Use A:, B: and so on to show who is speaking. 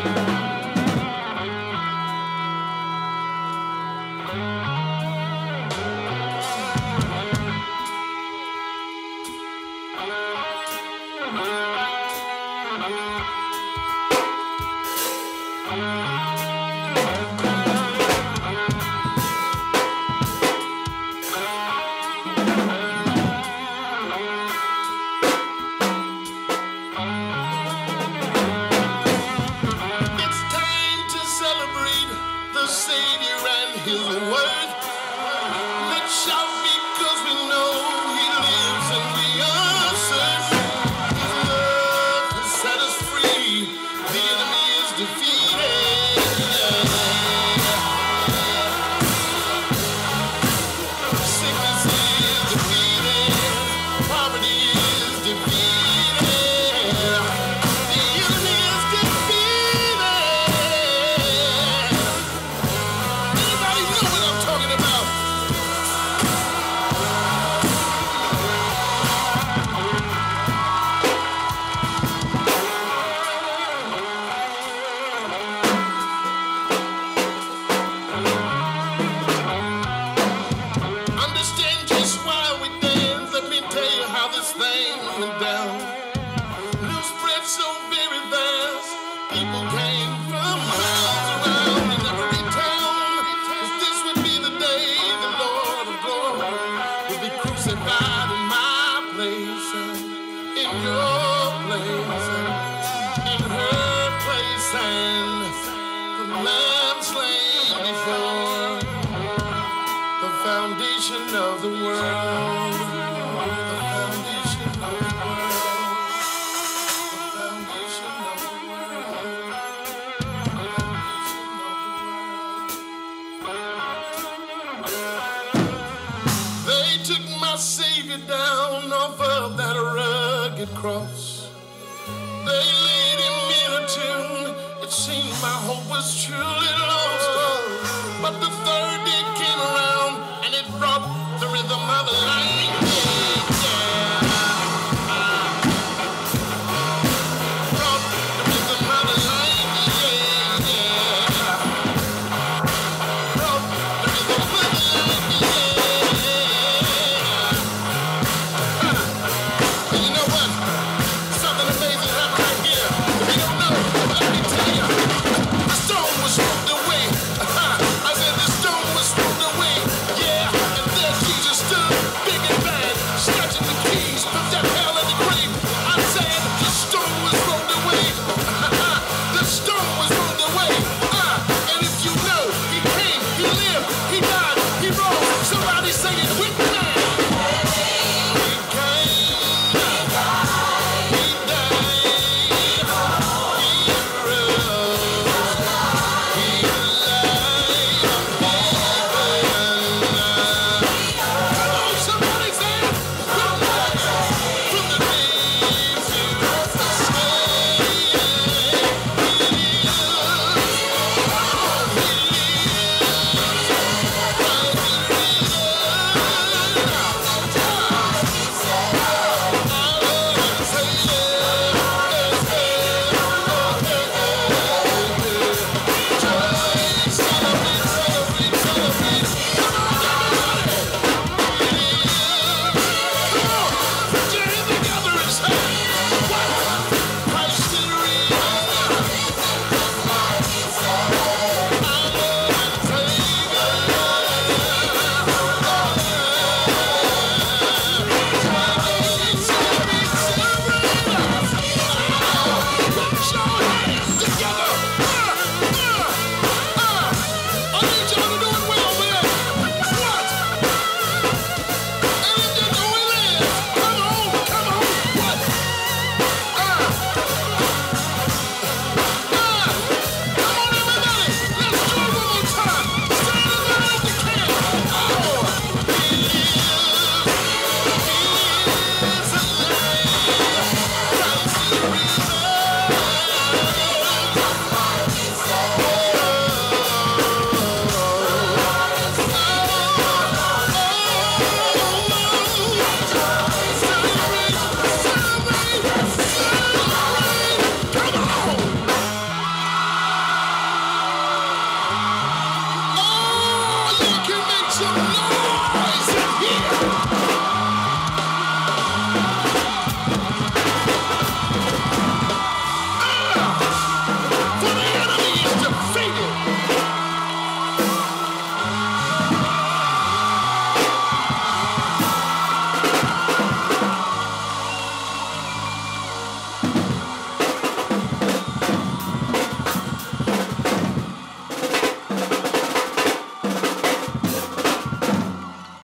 A: Cross. They laid him in a tomb. It seemed my hope was truly lost. But the third day came around and it brought the rhythm of life. Brought the rhythm of life. Brought the rhythm of life. You know what? Something amazing happened right here. If you don't know, let me tell you. The stone was rolled away. I said the stone was rolled away. Yeah, and there Jesus stood, big and bad, scratching the